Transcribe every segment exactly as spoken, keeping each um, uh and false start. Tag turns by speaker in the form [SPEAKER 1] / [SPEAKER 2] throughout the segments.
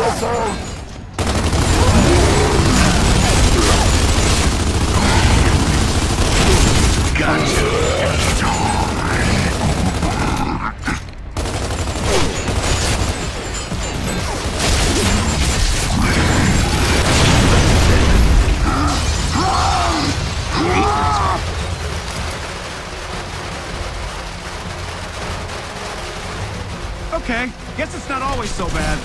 [SPEAKER 1] Okay, guess it's not always so bad.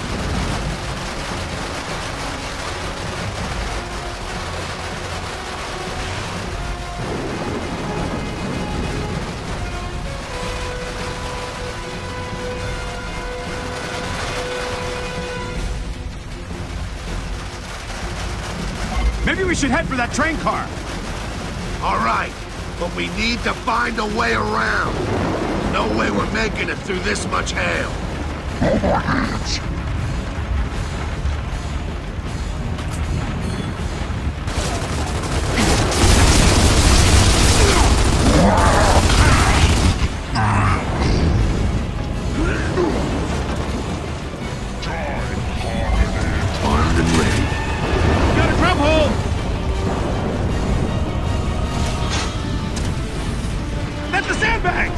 [SPEAKER 1] Maybe we should head for that train car.
[SPEAKER 2] All right, but we need to find a way around. No way we're making it through this much hail. Armed and ready.
[SPEAKER 1] Got a grub hole! That's the sandbags!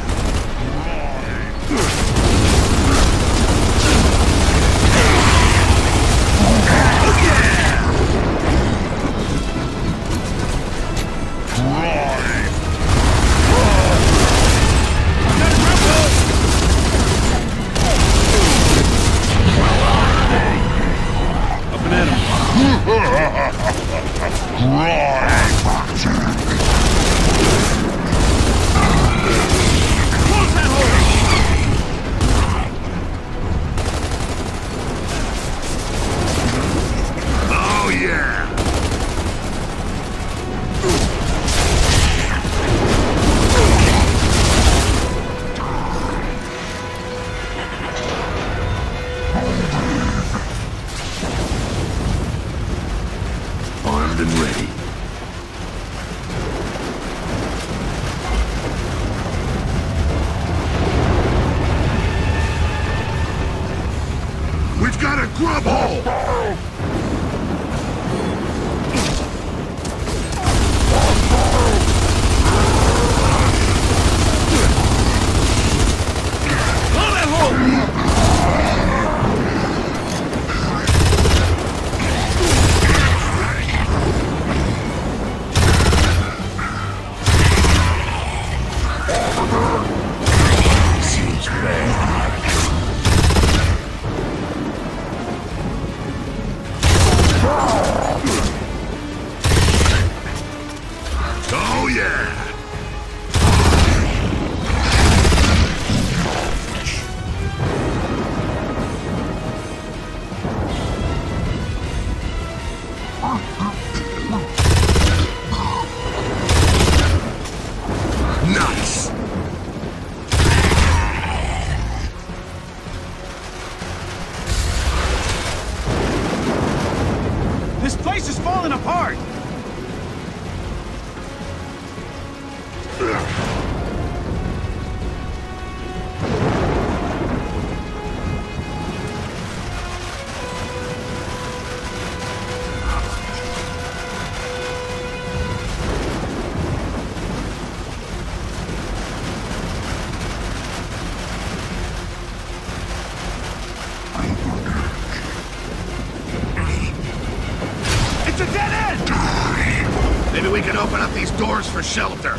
[SPEAKER 2] Armed and ready. We've got a grub hole! Oh yeah! Nice!
[SPEAKER 1] This place is falling apart! It's a dead end!
[SPEAKER 2] Maybe we can open up these doors for shelter.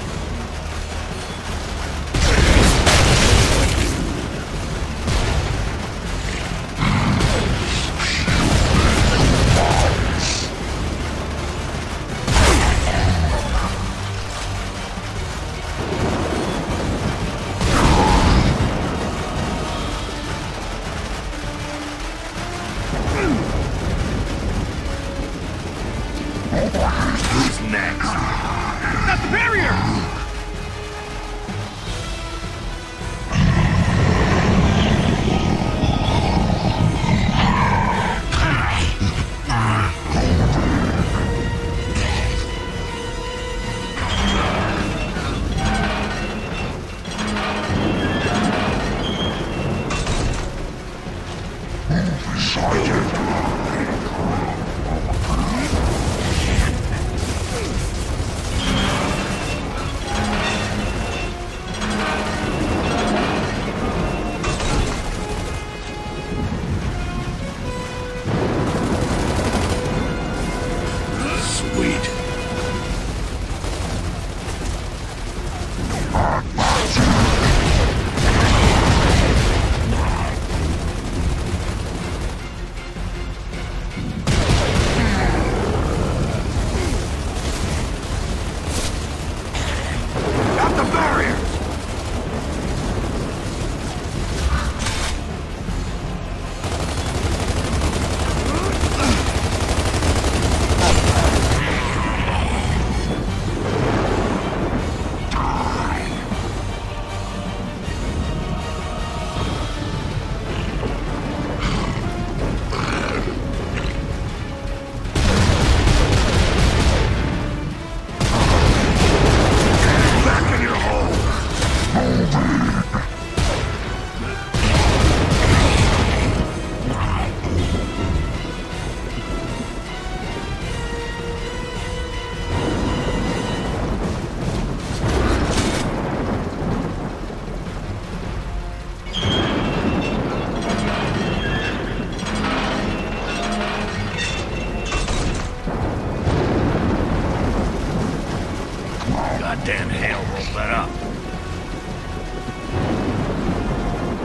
[SPEAKER 2] Who's next?
[SPEAKER 1] Not the barrier!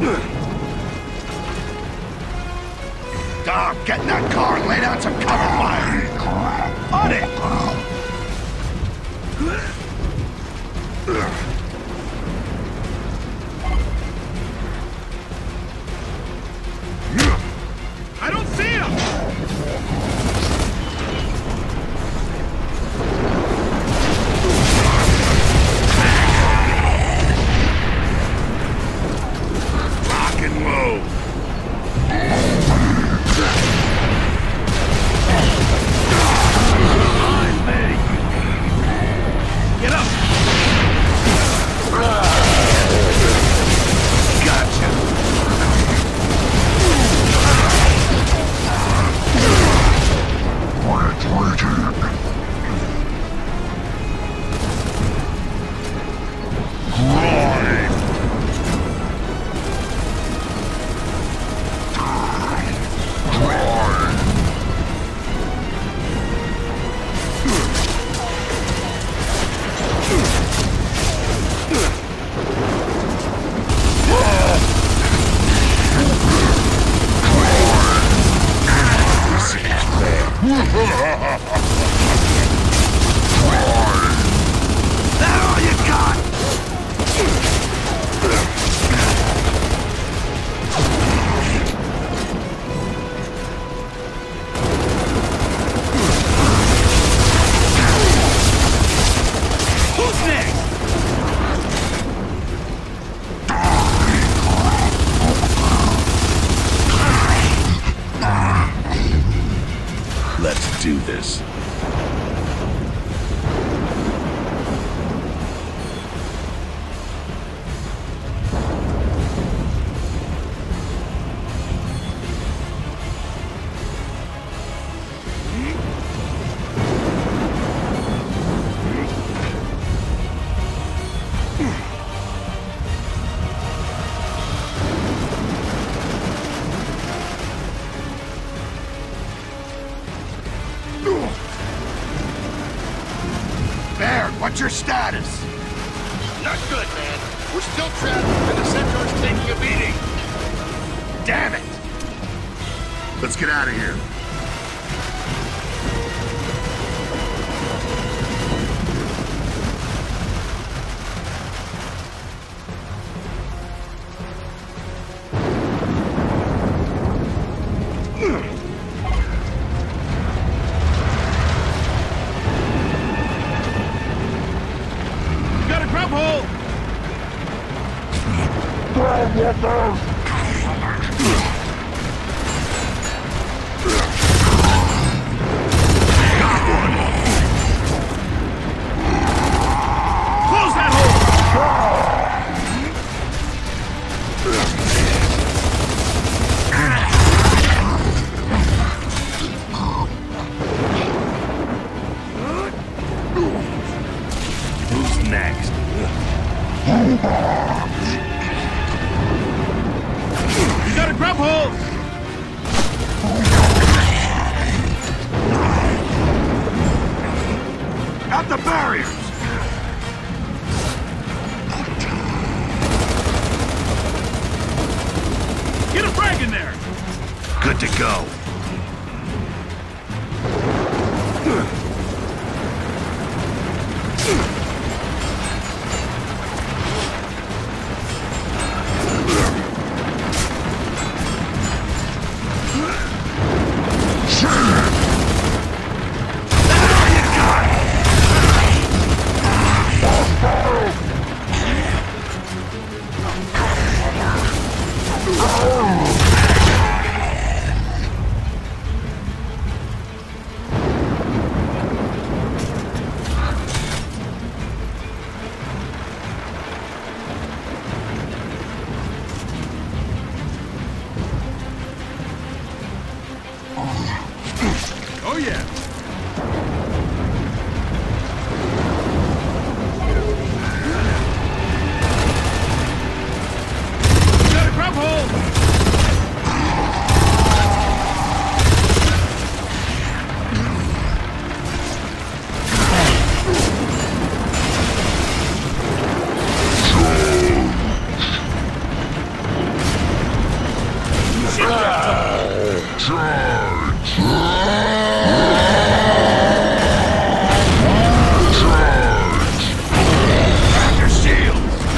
[SPEAKER 2] Dom, get in that car and lay down some cover fire. On it!
[SPEAKER 1] I don't see him!
[SPEAKER 2] Rock and roll!
[SPEAKER 1] Get up!
[SPEAKER 2] Gotcha! That all you got?
[SPEAKER 1] Who's next?
[SPEAKER 2] Let's do this. Baird, what's your status?
[SPEAKER 3] Not good, man. We're still trapped, and the Centaur's taking a beating.
[SPEAKER 2] Damn it! Let's get out of here.
[SPEAKER 1] Got a grub hole! Close that hole!
[SPEAKER 2] Who's next?
[SPEAKER 1] You got a grub hole!
[SPEAKER 2] At the barriers!
[SPEAKER 1] Get a frag in there!
[SPEAKER 2] Good to go.
[SPEAKER 1] Oh yeah! Got a grub hole!
[SPEAKER 2] Grab your shields!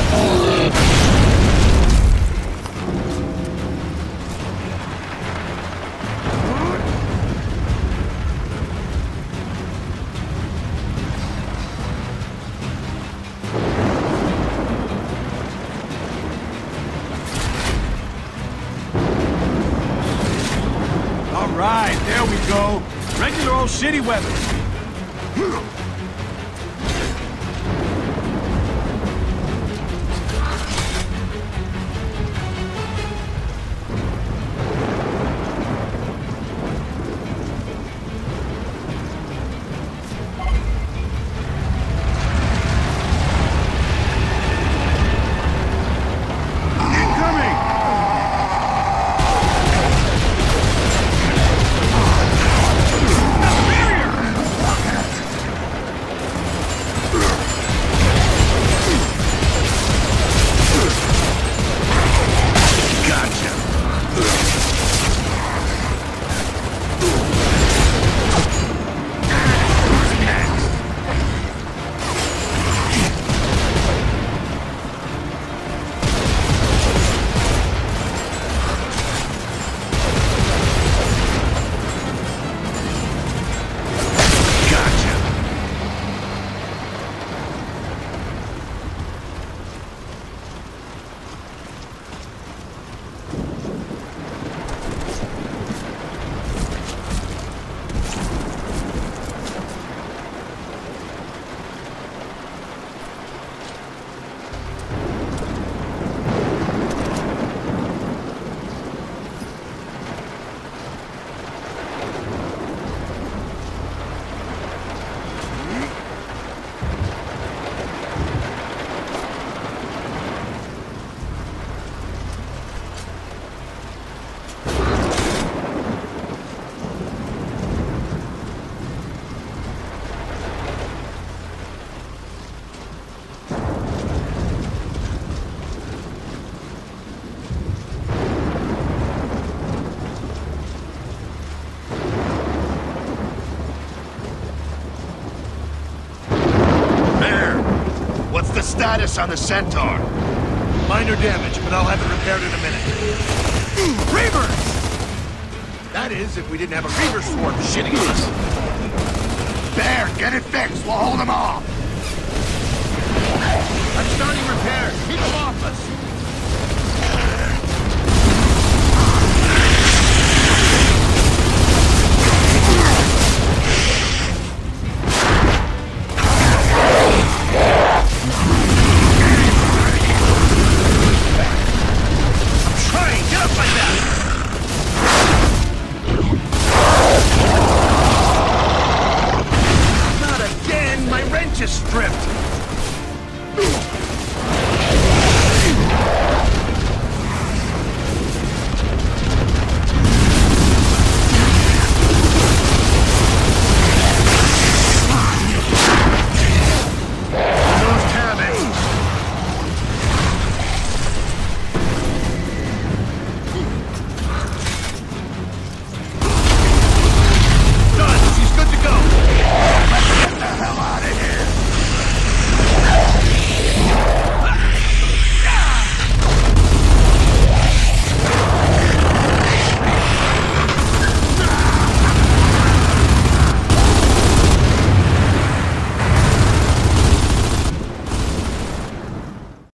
[SPEAKER 1] All right, there we go. Regular old shitty weather.
[SPEAKER 2] Status on the Centaur?
[SPEAKER 3] Minor damage, but I'll have it repaired in a minute.
[SPEAKER 2] Reavers!
[SPEAKER 3] That is, if we didn't have a Reaver swarm shitting on us.
[SPEAKER 2] There, get it fixed. We'll hold them off.
[SPEAKER 3] I'm starting repairs. Keep them off us.